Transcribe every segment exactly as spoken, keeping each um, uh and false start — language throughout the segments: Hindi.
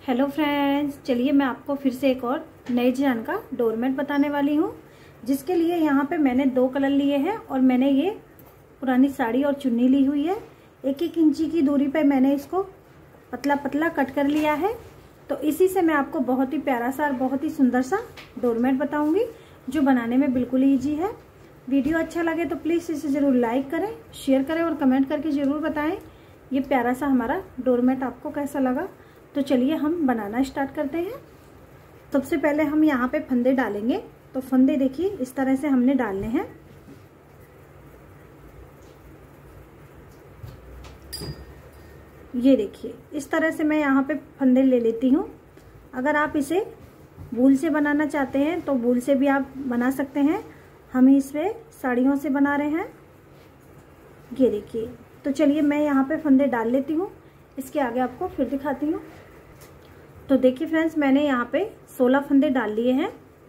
हेलो फ्रेंड्स, चलिए मैं आपको फिर से एक और नए डिजाइन का डोरमेट बताने वाली हूँ। जिसके लिए यहाँ पे मैंने दो कलर लिए हैं और मैंने ये पुरानी साड़ी और चुन्नी ली हुई है। एक एक इंची की दूरी पे मैंने इसको पतला पतला कट कर लिया है। तो इसी से मैं आपको बहुत ही प्यारा सा और बहुत ही सुंदर सा डोरमेट बताऊंगी, जो बनाने में बिल्कुल ईजी है। वीडियो अच्छा लगे तो प्लीज़ इसे ज़रूर लाइक करें, शेयर करें और कमेंट करके ज़रूर बताएं ये प्यारा सा हमारा डोरमेट आपको कैसा लगा। तो चलिए हम बनाना स्टार्ट करते हैं। सबसे पहले हम यहाँ पे फंदे डालेंगे। तो फंदे देखिए इस तरह से हमने डालने हैं। ये देखिए इस तरह से मैं यहाँ पे फंदे ले लेती हूँ। अगर आप इसे वूल से बनाना चाहते हैं तो वूल से भी आप बना सकते हैं। हम इसमें साड़ियों से बना रहे हैं। ये देखिए, तो चलिए मैं यहाँ पे फंदे डाल लेती हूँ। इसके आगे आपको फिर दिखाती हूँ। तो देखिए फ्रेंड्स, मैंने यहाँ पे सोलह फंदे डाल लिए हैं।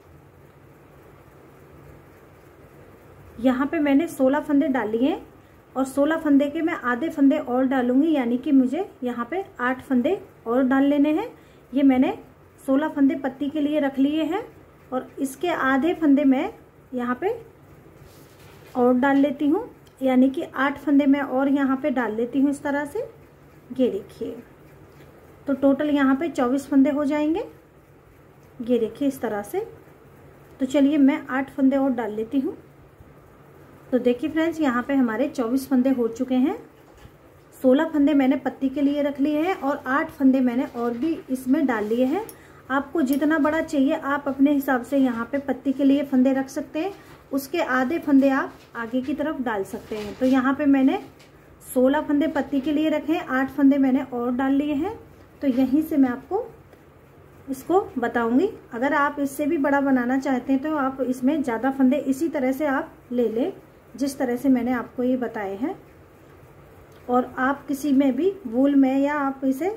यहाँ पे मैंने सोलह फंदे डाल लिए हैं और सोलह फंदे के मैं आधे फंदे और डालूंगी, यानी कि मुझे यहाँ पे आठ फंदे और डाल लेने हैं। ये मैंने सोलह फंदे पत्ती के लिए रख लिए हैं और इसके आधे फंदे मैं यहाँ पे और डाल लेती हूँ, यानी कि आठ फंदे मैं और यहाँ पे डाल लेती हूँ इस तरह से। ये देखिए, तो टोटल यहाँ पे चौबीस फंदे हो जाएंगे। ये देखिए इस तरह से। तो चलिए मैं आठ फंदे और डाल लेती हूँ। तो देखिए फ्रेंड्स, यहाँ पे हमारे चौबीस फंदे हो चुके हैं। सोलह फंदे मैंने पत्ती के लिए रख लिए हैं और आठ फंदे मैंने और भी इसमें डाल लिए हैं। आपको जितना बड़ा चाहिए आप अपने हिसाब से यहाँ पे पत्ती के लिए फंदे रख सकते हैं। उसके आधे फंदे आप आगे की तरफ डाल सकते हैं। तो यहाँ पे मैंने सोलह फंदे पत्ती के लिए रखे हैं, आठ फंदे मैंने और डाल लिए हैं। तो यहीं से मैं आपको इसको बताऊंगी। अगर आप इससे भी बड़ा बनाना चाहते हैं तो आप इसमें ज़्यादा फंदे इसी तरह से आप ले लें, जिस तरह से मैंने आपको ये बताए हैं। और आप किसी में भी वूल में या आप इसे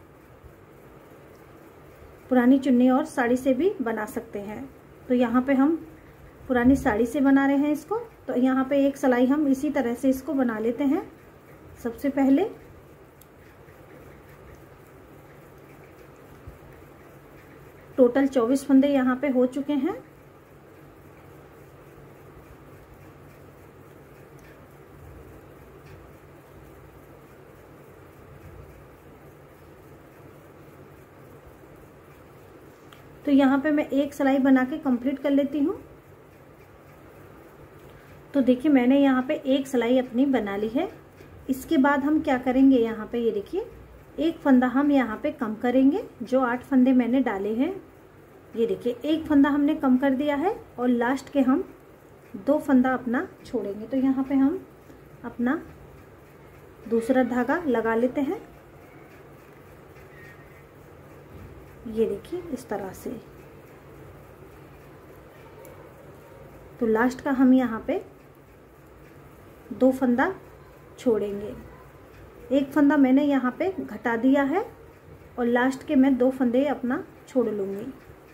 पुरानी चुन्नी और साड़ी से भी बना सकते हैं। तो यहाँ पे हम पुरानी साड़ी से बना रहे हैं इसको। तो यहाँ पे एक सिलाई हम इसी तरह से इसको बना लेते हैं। सबसे पहले टोटल चौबीस फंदे यहाँ पे हो चुके हैं। तो यहाँ पे मैं एक सिलाई बना के कंप्लीट कर लेती हूँ। तो देखिए मैंने यहाँ पे एक सिलाई अपनी बना ली है। इसके बाद हम क्या करेंगे, यहाँ पे ये देखिए एक फंदा हम यहाँ पे कम करेंगे। जो आठ फंदे मैंने डाले हैं, ये देखिए एक फंदा हमने कम कर दिया है और लास्ट के हम दो फंदा अपना छोड़ेंगे। तो यहाँ पे हम अपना दूसरा धागा लगा लेते हैं। ये देखिए इस तरह से। तो लास्ट का हम यहाँ पे दो फंदा छोड़ेंगे। एक फंदा मैंने यहाँ पे घटा दिया है और लास्ट के मैं दो फंदे अपना छोड़ लूँगी।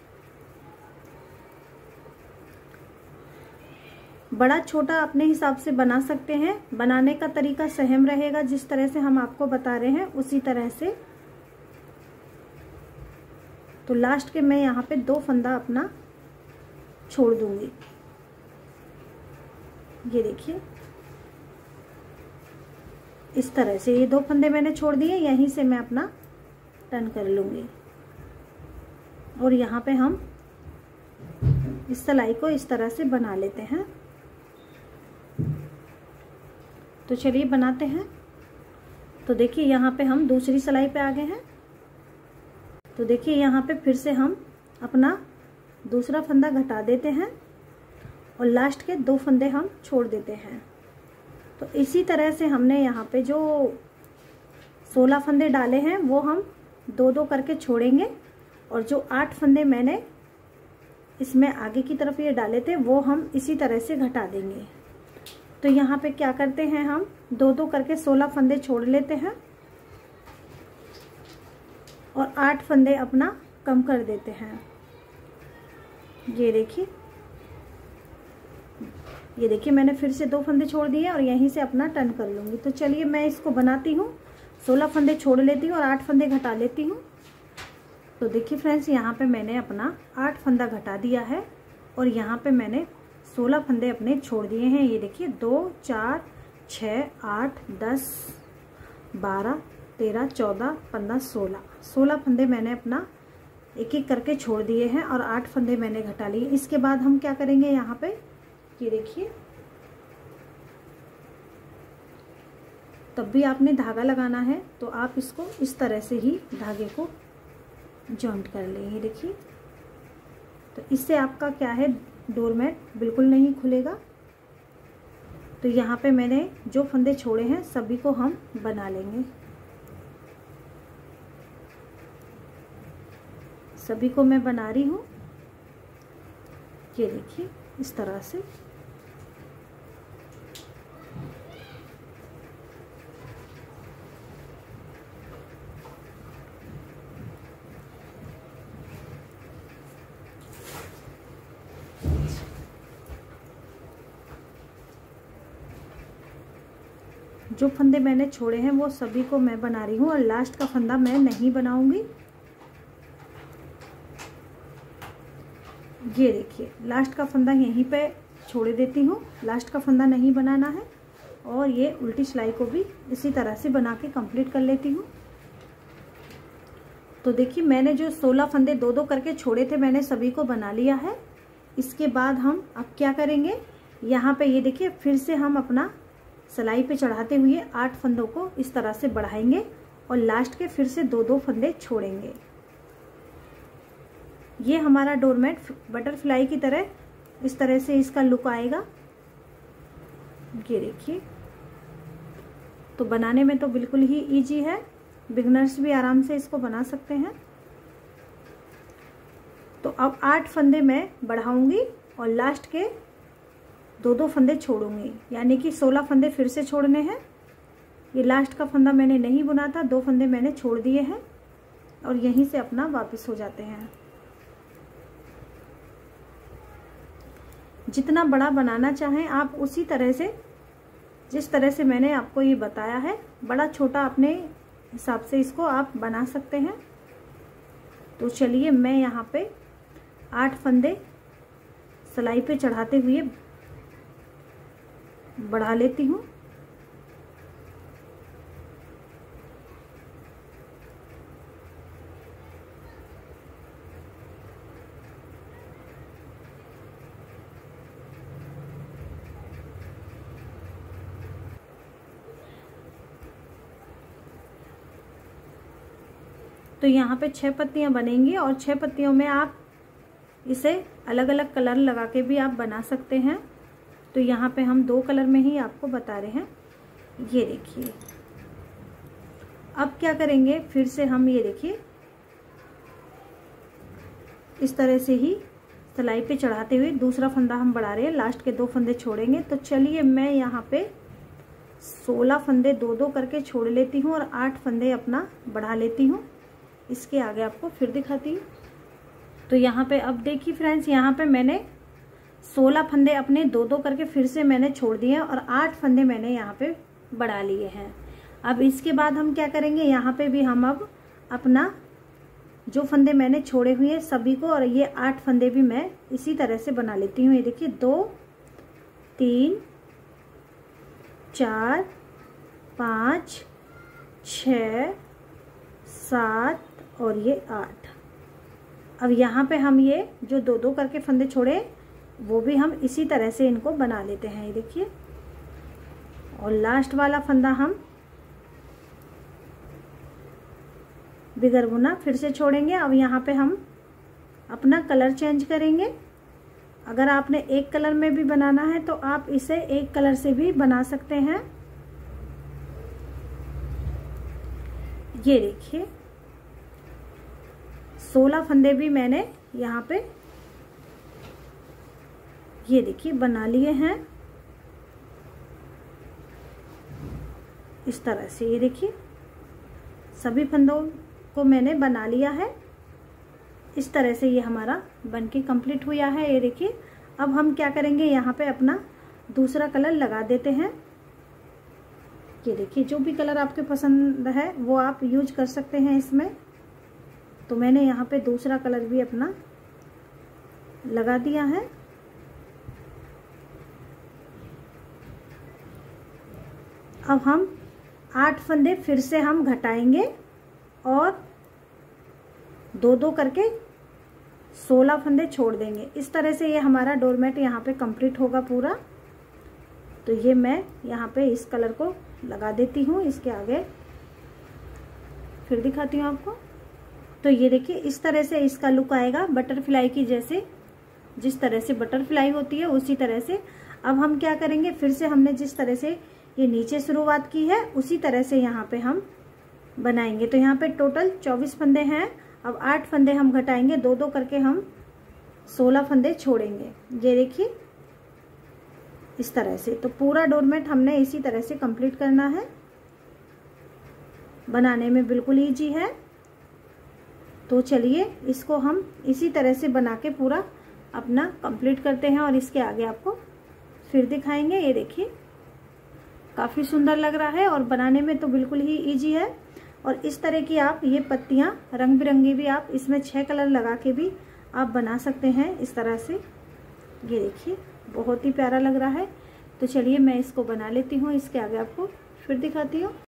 बड़ा छोटा अपने हिसाब से बना सकते हैं। बनाने का तरीका सेम रहेगा, जिस तरह से हम आपको बता रहे हैं उसी तरह से। तो लास्ट के मैं यहाँ पे दो फंदा अपना छोड़ दूंगी। ये देखिए इस तरह से ये दो फंदे मैंने छोड़ दिए। यहीं से मैं अपना टर्न कर लूंगी और यहाँ पे हम इस सिलाई को इस तरह से बना लेते हैं। तो चलिए बनाते हैं। तो देखिए यहाँ पे हम दूसरी सिलाई पे आ गए हैं। तो देखिए यहाँ पे फिर से हम अपना दूसरा फंदा घटा देते हैं और लास्ट के दो फंदे हम छोड़ देते हैं। तो इसी तरह से हमने यहाँ पे जो सोलह फंदे डाले हैं वो हम दो दो करके छोड़ेंगे और जो आठ फंदे मैंने इसमें आगे की तरफ ये डाले थे वो हम इसी तरह से घटा देंगे। तो यहाँ पे क्या करते हैं, हम दो दो करके सोलह फंदे छोड़ लेते हैं और आठ फंदे अपना कम कर देते हैं। ये देखिए ये देखिए मैंने फिर से दो फंदे छोड़ दिए और यहीं से अपना टर्न कर लूँगी। तो चलिए मैं इसको बनाती हूँ। सोलह फंदे छोड़ लेती हूँ और आठ फंदे घटा लेती हूँ। तो देखिए फ्रेंड्स, यहाँ पे मैंने अपना आठ फंदा घटा दिया है और यहाँ पे मैंने सोलह फंदे अपने छोड़ दिए हैं। ये देखिए, दो, चार, छः, आठ, दस, बारह, तेरह, चौदह, पंद्रह, सोलह सोलह फंदे मैंने अपना एक एक करके छोड़ दिए हैं और आठ फंदे मैंने घटा लिए। इसके बाद हम क्या करेंगे, यहाँ पे ये देखिए, तब भी आपने धागा लगाना है तो आप इसको इस तरह से ही धागे को जॉइंट कर लें। ये देखिए, तो इससे आपका क्या है, डोरमेट बिल्कुल नहीं खुलेगा। तो यहाँ पे मैंने जो फंदे छोड़े हैं सभी को हम बना लेंगे। सभी को मैं बना रही हूँ। ये देखिए, इस तरह से। जो फंदे मैंने छोड़े हैं वो सभी को मैं बना रही हूँ और लास्ट का फंदा मैं नहीं बनाऊंगी। ये देखिए, लास्ट का फंदा यहीं पे छोड़ देती हूँ, लास्ट का फंदा नहीं बनाना है। और ये उल्टी सिलाई को भी इसी तरह से बना के कंप्लीट कर लेती हूँ। तो देखिए, मैंने जो सोलह फंदे दो दो करके छोड़े थे मैंने सभी को बना लिया है। इसके बाद हम अब क्या करेंगे, यहाँ पे ये देखिए, फिर से हम अपना सिलाई पे चढ़ाते हुए आठ फंदों को इस तरह से बढ़ाएंगे और लास्ट के फिर से दो दो फंदे छोड़ेंगे। ये हमारा डोरमेट बटरफ्लाई की तरह इस तरह से इसका लुक आएगा। ये देखिए, तो बनाने में तो बिल्कुल ही इजी है, बिगनर्स भी आराम से इसको बना सकते हैं। तो अब आठ फंदे मैं बढ़ाऊंगी और लास्ट के दो दो फंदे छोड़ूंगी, यानी कि सोलह फंदे फिर से छोड़ने हैं। ये लास्ट का फंदा मैंने नहीं बुना था, दो फंदे मैंने छोड़ दिए हैं और यहीं से अपना वापस हो जाते हैं। जितना बड़ा बनाना चाहें आप उसी तरह से, जिस तरह से मैंने आपको ये बताया है, बड़ा छोटा अपने हिसाब से इसको आप बना सकते हैं। तो चलिए, मैं यहाँ पे आठ फंदे सिलाई पे चढ़ाते हुए बढ़ा लेती हूँ। तो यहाँ पे छह पत्तियां बनेंगी और छह पत्तियों में आप इसे अलग अलग कलर लगा के भी आप बना सकते हैं। तो यहाँ पे हम दो कलर में ही आपको बता रहे हैं। ये देखिए, अब क्या करेंगे, फिर से हम ये देखिए इस तरह से ही सिलाई पे चढ़ाते हुए दूसरा फंदा हम बढ़ा रहे हैं, लास्ट के दो फंदे छोड़ेंगे। तो चलिए, मैं यहाँ पे सोलह फंदे दो दो करके छोड़ लेती हूँ और आठ फंदे अपना बढ़ा लेती हूँ। इसके आगे आपको फिर दिखाती हूँ। तो यहाँ पे अब देखिए फ्रेंड्स, यहाँ पे मैंने सोलह फंदे अपने दो दो करके फिर से मैंने छोड़ दिए हैं और आठ फंदे मैंने यहाँ पे बढ़ा लिए हैं। अब इसके बाद हम क्या करेंगे, यहाँ पे भी हम अब अपना जो फंदे मैंने छोड़े हुए हैं सभी को, और ये आठ फंदे भी मैं इसी तरह से बना लेती हूँ। ये देखिए, दो, तीन, चार, पाँच, छ, सात और ये आठ। अब यहाँ पे हम ये जो दो दो करके फंदे छोड़े वो भी हम इसी तरह से इनको बना लेते हैं। ये देखिए, और लास्ट वाला फंदा हम बिगर बुना फिर से छोड़ेंगे। अब यहाँ पे हम अपना कलर चेंज करेंगे। अगर आपने एक कलर में भी बनाना है तो आप इसे एक कलर से भी बना सकते हैं। ये देखिए, सोलह फंदे भी मैंने यहाँ पे ये देखिए बना लिए हैं इस तरह से। ये देखिए, सभी फंदों को मैंने बना लिया है। इस तरह से ये हमारा बनके कंप्लीट हुआ है। ये देखिए, अब हम क्या करेंगे, यहाँ पे अपना दूसरा कलर लगा देते हैं। ये देखिए, जो भी कलर आपके पसंद है वो आप यूज कर सकते हैं इसमें। तो मैंने यहाँ पे दूसरा कलर भी अपना लगा दिया है। अब हम आठ फंदे फिर से हम घटाएंगे और दो दो करके सोलह फंदे छोड़ देंगे। इस तरह से ये हमारा डोरमेट यहाँ पे कंप्लीट होगा पूरा। तो ये मैं यहाँ पे इस कलर को लगा देती हूँ इसके आगे, फिर दिखाती हूँ आपको। तो ये देखिए इस तरह से इसका लुक आएगा बटरफ्लाई की, जैसे जिस तरह से बटरफ्लाई होती है उसी तरह से। अब हम क्या करेंगे, फिर से हमने जिस तरह से ये नीचे शुरुआत की है उसी तरह से यहाँ पे हम बनाएंगे। तो यहाँ पे टोटल चौबीस फंदे हैं। अब आठ फंदे हम घटाएंगे, दो दो करके हम सोलह फंदे छोड़ेंगे। ये देखिए इस तरह से। तो पूरा डोरमेट हमने इसी तरह से कंप्लीट करना है। बनाने में बिल्कुल ईजी है। तो चलिए इसको हम इसी तरह से बना के पूरा अपना कंप्लीट करते हैं और इसके आगे आपको फिर दिखाएंगे। ये देखिए काफ़ी सुंदर लग रहा है और बनाने में तो बिल्कुल ही इजी है। और इस तरह की आप ये पत्तियां रंग बिरंगी भी आप इसमें छह कलर लगा के भी आप बना सकते हैं इस तरह से। ये देखिए बहुत ही प्यारा लग रहा है। तो चलिए मैं इसको बना लेती हूँ, इसके आगे आपको फिर दिखाती हूँ।